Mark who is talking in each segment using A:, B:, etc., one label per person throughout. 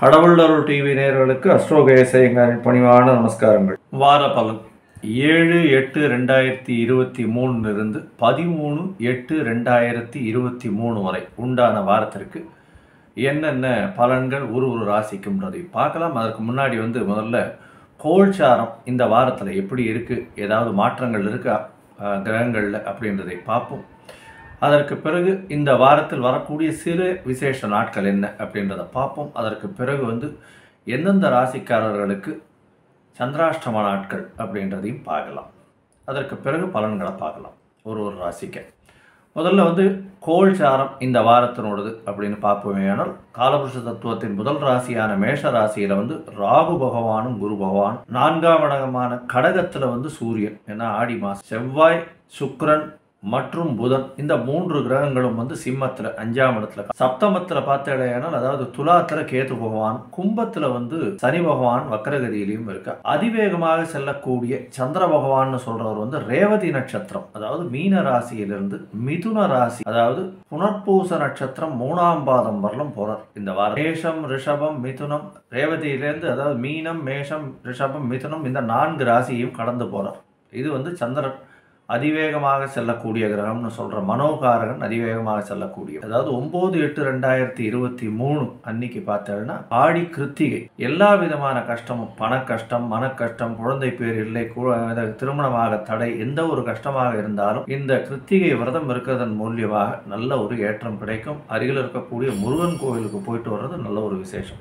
A: கடவுளருள் TV நேயர்களுக்கு astro கணேசய்யங்காரின் பணிவான நமஸ்காரங்கள். வார பலன் 7/8/2023 இருந்து 13/8/2023 வரை உண்டான வாரத்திற்கு என்னென்ன பலன்கள் ஒரு ராசிக்கும்ன்றதை பார்க்கலாம். அதற்கு முன்னாடி முதல்ல கோல்சாரம் இந்த வாரத்தில் எப்படி இருக்குது, ஏதாவது மாற்றங்கள் இருக்கா கிரகங்களில் அப்படின்றதை பார்ப்போம். அதற்கு பிறகு இந்த வாரத்தில் வரக்கூடிய சிறு விசேஷ நாட்கள் என்ன அப்படின்றத பார்ப்போம். அதற்கு பிறகு எந்தெந்த ராசிக்காரர்களுக்கு சந்திராஷ்டம நாட்கள் அப்படின்றதையும் பார்க்கலாம். அதற்கு பிறகு பலன்களை பார்க்கலாம் ஒரு ராசிக்கு. முதல்ல கோல்சாரம் இந்த வாரத்தினோடது அப்படின்னு பார்ப்போமே. ஆனால் காலபுருஷ தத்துவத்தின் முதல் ராசியான மேஷ ராசியில் ராகு பகவானும் குரு பகவான், 4ஆம் இடமான கடகத்தில் சூரியன், ஏன்னா ஆடி மாதம், செவ்வாய், சுக்கிரன் மற்றும் புதன், இந்த 3 கிரகங்களும் சிம்மத்தில் 5ஆம் இடத்துல, சப்தமத்தில் பார்த்தேனால் அதாவது துலாத்தில் கேது பகவான், கும்பத்தில் சனி பகவான் வக்கரகதியிலையும் இருக்க. அதிவேகமாக செல்லக்கூடிய சந்திர பகவான் சொல்றவர் ரேவதி நட்சத்திரம், அதாவது மீன ராசியிலிருந்து மிதுன ராசி, அதாவது புனர்பூச நட்சத்திரம் 3ஆம் பாதம் வரலும் போறார் இந்த வாரம். மேஷம், ரிஷபம், மிதுனம், ரேவதியிலேருந்து அதாவது மீனம், மேஷம், ரிஷபம், மிதுனம், இந்த 4 ராசியையும் கடந்து போறார். இது சந்திரன் அதிவேகமாக செல்லக்கூடிய கிரகம்னு சொல்கிற மனோகாரகன் அதிவேகமாக செல்லக்கூடிய, அதாவது 9/8/2023 அன்னைக்கு பார்த்தேன்னா ஆடி கிருத்திகை. எல்லா விதமான கஷ்டமும், பண கஷ்டம், மன கஷ்டம், குழந்தை பேர் இல்லை, திருமணமாக தடை, எந்த ஒரு கஷ்டமாக இருந்தாலும் இந்த கிருத்திகை விரதம் இருக்கிறதன் மூலியமாக நல்ல ஒரு ஏற்றம் கிடைக்கும். அருகில் இருக்கக்கூடிய முருகன் கோவிலுக்கு போயிட்டு வர்றது நல்ல ஒரு விசேஷம்.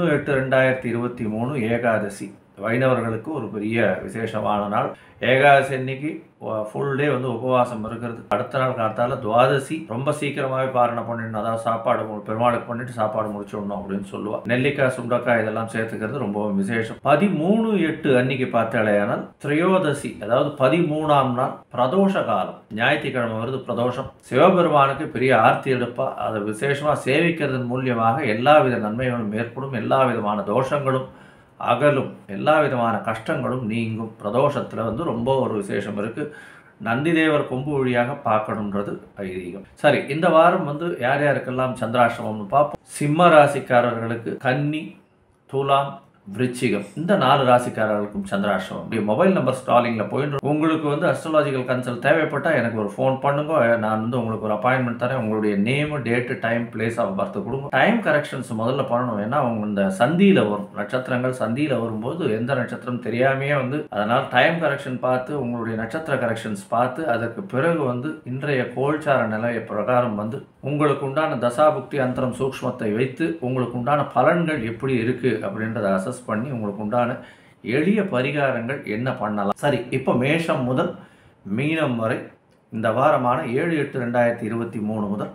A: 11/8/2023 ஏகாதசி வைணவர்களுக்கு ஒரு பெரிய விசேஷமான நாள். ஏகாதசி அன்னைக்கு ஃபுல் டே உபவாசம் இருக்கிறது. அடுத்த நாள் காத்தால துவாதசி ரொம்ப சீக்கிரமாகவே பாரணை பண்ணிடணும், அதாவது சாப்பாடு பெருமாளுக்கு பண்ணிட்டு சாப்பாடு முடிச்சிடணும் அப்படின்னு சொல்லுவா. நெல்லிக்காய், சுண்டக்காய் இதெல்லாம் சேர்த்துக்கிறது ரொம்ப விசேஷம். 13/8 அன்னைக்கு பார்த்தாலேயானால் திரையோதசி, அதாவது 13ஆம் நாள் பிரதோஷ காலம், ஞாயிற்றுக்கிழமை வருது பிரதோஷம். சிவபெருமானுக்கு பெரிய ஆர்த்தி எடுப்பா, அதை விசேஷமாக சேவிக்கிறதன் மூலியமாக எல்லா வித நன்மைகளும் ஏற்படும், எல்லா விதமான தோஷங்களும் அகலும், எல்லா விதமான கஷ்டங்களும் நீங்கும். பிரதோஷத்தில் ரொம்ப ஒரு விசேஷம் இருக்குது. நந்திதேவர் கொம்பு வழியாக பார்க்கணுன்றது ஐதீகம். சரி, இந்த வாரம் யார் யாருக்கெல்லாம் சந்திராஷ்டமம்னு பார்ப்போம். சிம்ம ராசிக்காரர்களுக்கு கன்னி, துலாம், விருச்சிகம், இந்த 4 ராசிக்காரர்களுக்கும் சந்திராஷ்டமம். இப்படி மொபைல் நம்பர் ஸ்டாலிங்கில் போயிட்டு உங்களுக்கு அஸ்ட்ராலாஜிக்கல் கன்சல்ட் தேவைப்பட்டால் எனக்கு ஒரு ஃபோன் பண்ணுங்க. நான் உங்களுக்கு ஒரு அப்பாயின்மெண்ட் தரேன். உங்களுடைய name, date, time, place of birth கொடுங்க. டைம் கரெக்ஷன்ஸ் முதல்ல பண்ணணும். ஏன்னா இந்த சந்தியில் வரும் நட்சத்திரங்கள், சந்தியில் வரும்போது எந்த நட்சத்திரம் தெரியாமையே அதனால் டைம் கரெக்ஷன் பார்த்து, உங்களுடைய நட்சத்திர கரெக்ஷன்ஸ் பார்த்து, அதற்கு பிறகு இன்றைய கோல்சார நிலைய பிரகாரம் உங்களுக்கு உண்டான தசாபுக்தி அந்தரம் சூக்ஷ்மத்தை வைத்து உங்களுக்கு உண்டான பலன்கள் எப்படி இருக்குது அப்படின்றத அசஸ் பண்ணி உங்களுக்கு உண்டான எளிய பரிகாரங்கள் என்ன பண்ணலாம். சரி, இப்போ மேஷம் முதல் மீனம் வரை இந்த வாரமான 7/8/2023 முதல்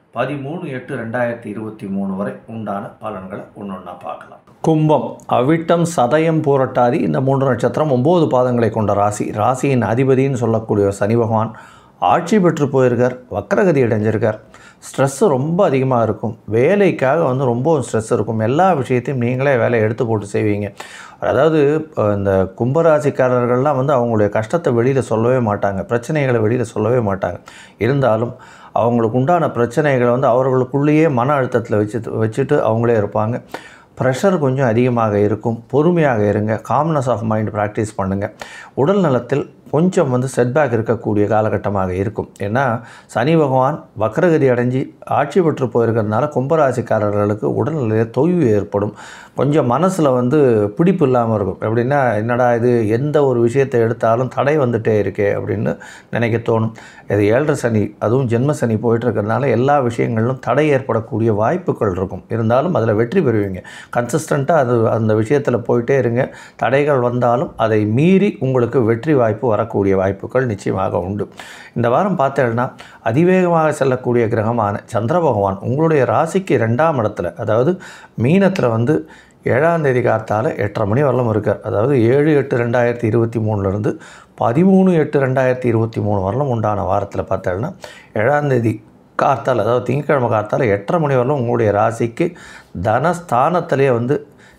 A: 13/8/2023 வரை உண்டான பலன்களை ஒன்றொன்னா பார்க்கலாம். கும்பம், அவிட்டம், சதயம், பூரட்டாதி, இந்த 3 நட்சத்திரம் 9 பாதங்களை கொண்ட ராசி. ராசியின் அதிபதினு சொல்லக்கூடிய சனி பகவான் ஆட்சி பெற்று போயிருக்கார், வக்கரகதி அடைஞ்சிருக்கார். ஸ்ட்ரெஸ்ஸு ரொம்ப அதிகமாக இருக்கும். வேலைக்காக ரொம்ப ஸ்ட்ரெஸ் இருக்கும். எல்லா விஷயத்தையும் நீங்களே வேலையை எடுத்து போட்டு செய்வீங்க. அதாவது இந்த கும்பராசிக்காரர்கள்லாம் அவங்களுடைய கஷ்டத்தை வெளியில் சொல்லவே மாட்டாங்க, பிரச்சனைகளை வெளியில் சொல்லவே மாட்டாங்க. இருந்தாலும் அவங்களுக்கு உண்டான பிரச்சனைகளை அவர்களுக்குள்ளேயே மன அழுத்தத்தில் வச்சுட்டு அவங்களே இருப்பாங்க. ப்ரெஷர் கொஞ்சம் அதிகமாக இருக்கும். பொறுமையாக இருங்க. காம்னஸ் ஆஃப் மைண்ட் ப்ராக்டிஸ் பண்ணுங்கள். உடல் நலத்தில் கொஞ்சம் செட்பேக் இருக்கக்கூடிய காலகட்டமாக இருக்கும். ஏன்னா சனி பகவான் வக்கரகதி அடைஞ்சி ஆட்சி பெற்று போயிருக்கிறதுனால கும்பராசிக்காரர்களுக்கு உடல்நிலையில் தொய்வு ஏற்படும். கொஞ்சம் மனசில் பிடிப்பு இல்லாமல் இருக்கும். எப்படின்னா, என்னடா இது, எந்த ஒரு விஷயத்தை எடுத்தாலும் தடை வந்துட்டே இருக்கே அப்படின்னு நினைக்க தோணும். இது 7.5 சனி, அதுவும் ஜென்ம சனி போயிட்டுருக்கிறதுனால எல்லா விஷயங்களிலும் தடை ஏற்படக்கூடிய வாய்ப்புகள் இருக்கும். இருந்தாலும் அதில் வெற்றி பெறுவீங்க. கன்சிஸ்டண்ட்டாக அந்த விஷயத்தில் போயிட்டே இருங்க. தடைகள் வந்தாலும் அதை மீறி உங்களுக்கு வெற்றி வாய்ப்பு வரக்கூடிய வாய்ப்புகள் நிச்சயமாக உண்டு. இந்த வாரம் பார்த்தேன்னா அதிவேகமாக செல்லக்கூடிய கிரகமான சந்திர பகவான் உங்களுடைய ராசிக்கு 2ஆம் இடத்துல, அதாவது மீனத்தில் 7ஆம் தேதி காத்தால் 8:30 மணி வரலும் இருக்கார். அதாவது 7/8/2023 13/8/2023 வரலும் உண்டான வாரத்தில் பார்த்தேன்னா 7ஆம் தேதி காத்தால், அதாவது திங்கட்கிழமை காத்தால் 8:30 மணி வரலும் உங்களுடைய ராசிக்கு தனஸ்தானத்திலே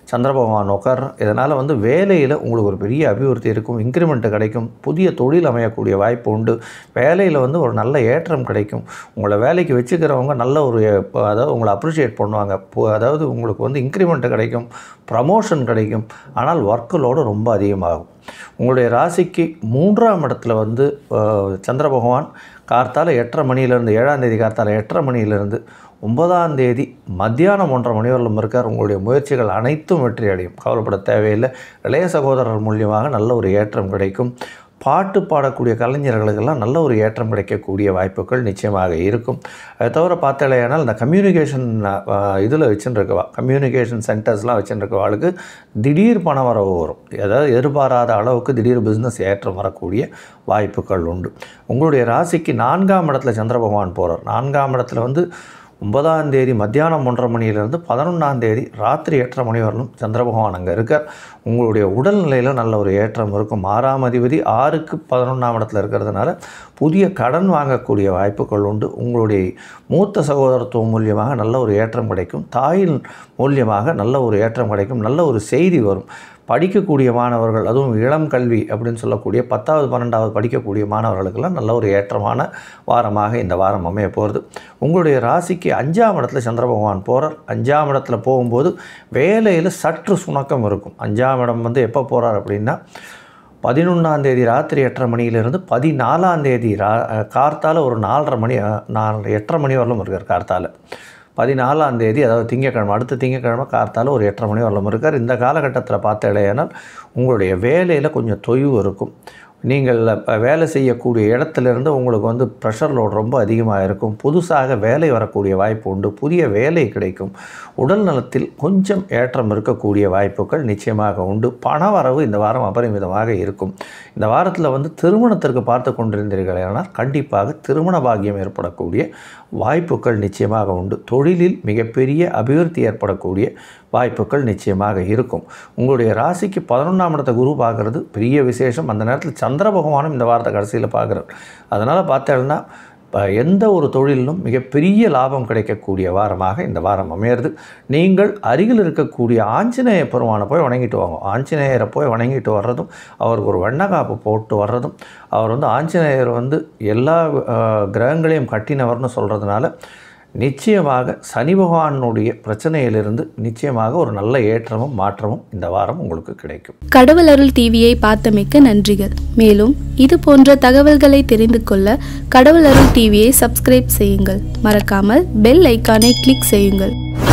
A: சந்திர பகவான் உட்கார்றார். இதனால் வந்து வேலையில் உங்களுக்கு ஒரு பெரிய அபிவிருத்தி இருக்கும், இன்க்ரிமெண்ட்டு கிடைக்கும், புதிய தொழில் அமையக்கூடிய வாய்ப்பு உண்டு, வேலையில் வந்து ஒரு நல்ல ஏற்றம் கிடைக்கும். உங்களை வேலைக்கு வச்சுக்கிறவங்க நல்ல ஒரு அதாவது உங்களை அப்ரிஷியேட் பண்ணுவாங்க. அதாவது உங்களுக்கு வந்து இன்க்ரிமெண்ட்டு கிடைக்கும், ப்ரமோஷன் கிடைக்கும். ஆனால் ஒர்க்குலோடு ரொம்ப அதிகமாகும். உங்களுடைய ராசிக்கு 3ஆம் இடத்துல வந்து சந்திர பகவான் கார்த்தால 8:30 மணியிலேருந்து 7ஆம் தேதி கார்த்தால 8:30 மணியிலேருந்து 9ஆம் தேதி மத்தியானம் 1:30 மணி வரலும் இருக்கார். உங்களுடைய முயற்சிகள் அனைத்தும் வெற்றி அடையும், கவலைப்பட தேவையில்லை. இளைய சகோதரர் மூலியமாக நல்ல ஒரு ஏற்றம் கிடைக்கும். பாட்டு பாடக்கூடிய கலைஞர்களுக்கெல்லாம் நல்ல ஒரு ஏற்றம் கிடைக்கக்கூடிய வாய்ப்புகள் நிச்சயமாக இருக்கும். அதை தவிர பார்த்தாலேயானால் இந்த கம்யூனிகேஷன் இதில் வச்சுருக்கவா, கம்யூனிகேஷன் சென்டர்ஸ்லாம் வச்சுருக்கவாளுக்கு திடீர் பண வரவு வரும். அதாவது எதிர்பாராத அளவுக்கு திடீர் பிஸ்னஸ் ஏற்றம் வரக்கூடிய வாய்ப்புகள் உண்டு. உங்களுடைய ராசிக்கு 4ஆம் இடத்துல சந்திர பகவான் போகிறார். 4ஆம் இடத்துல வந்து 9ஆம் தேதி மத்தியானம் 1:30 மணியிலேருந்து 11ஆம் தேதி ராத்திரி 8:30 மணி வரலும் சந்திர பகவான் அங்கே இருக்கார். உங்களுடைய உடல்நிலையில் நல்ல ஒரு ஏற்றம் இருக்கும். 6ஆம் அதிபதி 6க்கு 11ஆம் இடத்துல இருக்கிறதுனால புதிய கடன் வாங்கக்கூடிய வாய்ப்புகள் உண்டு. உங்களுடைய மூத்த சகோதரத்துவம் மூலியமாக நல்ல ஒரு ஏற்றம் கிடைக்கும். தாயின் மூலியமாக நல்ல ஒரு ஏற்றம் கிடைக்கும். நல்ல ஒரு செய்தி வரும். படிக்கக்கூடிய மாணவர்கள், அதுவும் இளம் கல்வி அப்படின்னு சொல்லக்கூடிய 10வது 12வது படிக்கக்கூடிய மாணவர்களுக்கெல்லாம் நல்ல ஒரு ஏற்றமான வாரமாக இந்த வாரம் அமைய போகிறது. உங்களுடைய ராசிக்கு 5ஆம் இடத்துல சந்திர பகவான் போகிறார். 5ஆம் இடத்துல போகும்போது வேலையில் சற்று சுணக்கம் இருக்கும். 5ஆம் இடம் வந்து எப்போ போகிறார் அப்படின்னா 11ஆம் தேதி ராத்திரி 8:30 மணியிலிருந்து 14ஆம் தேதி கார்த்தால ஒரு 4:30 மணி 8:30 மணி வரலும் இருக்கார். கார்த்தால 14ஆம் தேதி, அதாவது திங்கக்கிழமை, அடுத்த திங்கக்கிழமை கார்த்தால ஒரு 8:30 மணி வரலும் இருக்கார். இந்த காலகட்டத்தில் பார்த்தாலேயானால் உங்களுடைய வேலையில் கொஞ்சம் தொய்வு இருக்கும். நீங்கள் வேலை செய்யக்கூடிய இடத்துலேருந்து உங்களுக்கு வந்து ப்ரெஷர் லோட் ரொம்ப அதிகமாக இருக்கும். புதுசாக வேலை வரக்கூடிய வாய்ப்பு உண்டு. புதிய வேலை கிடைக்கும். உடல் நலத்தில் கொஞ்சம் ஏற்றம் இருக்கக்கூடிய வாய்ப்புகள் நிச்சயமாக உண்டு. பண வரவு இந்த வாரம் அபரிமிதமாக இருக்கும். இந்த வாரத்தில் வந்து திருமணத்திற்கு பார்த்து கொண்டிருந்தீர்கள் ஆனால் கண்டிப்பாக திருமண பாக்கியம் ஏற்படக்கூடிய வாய்ப்புகள் நிச்சயமாக உண்டு. தொழிலில் மிகப்பெரிய அபிவிருத்தி ஏற்படக்கூடிய வாய்ப்புகள் நிச்சயமாக இருக்கும். உங்களுடைய ராசிக்கு 11ஆம் இடத்தை குரு பார்க்குறது பெரிய விசேஷம். அந்த நேரத்தில் சந்திர பகவானும் இந்த வாரத்தை கடைசியில் பார்க்குறார். அதனால் பார்த்தேன்னா எந்த ஒரு தொழிலும் மிகப்பெரிய லாபம் கிடைக்கக்கூடிய வாரமாக இந்த வாரம் அமையிறது. நீங்கள் அருகில் இருக்கக்கூடிய ஆஞ்சநேய பெருமானை போய் வணங்கிட்டு வாங்க. ஆஞ்சநேயரை போய் வணங்கிட்டு வர்றதும், அவருக்கு ஒரு வெண்ணக்காப்பு போட்டு வர்றதும், அவர் வந்து ஆஞ்சநேயர் வந்து எல்லா கிரகங்களையும் கட்டினவர்னு சொல்கிறதுனால நிச்சயமாக சனி பகவானுடைய பிரச்சனையிலிருந்து நிச்சயமாக ஒரு நல்ல ஏற்றமும் மாற்றமும் இந்த வாரம் உங்களுக்கு கிடைக்கும்.
B: கடவுள் அருள் டிவியை பார்த்தமைக்கு நன்றிகள். மேலும் இது போன்ற தகவல்களை தெரிந்து கொள்ள கடவுள் அருள் டிவியை சப்ஸ்கிரைப் செய்யுங்கள். மறக்காமல் பெல் ஐக்கானை கிளிக் செய்யுங்கள்.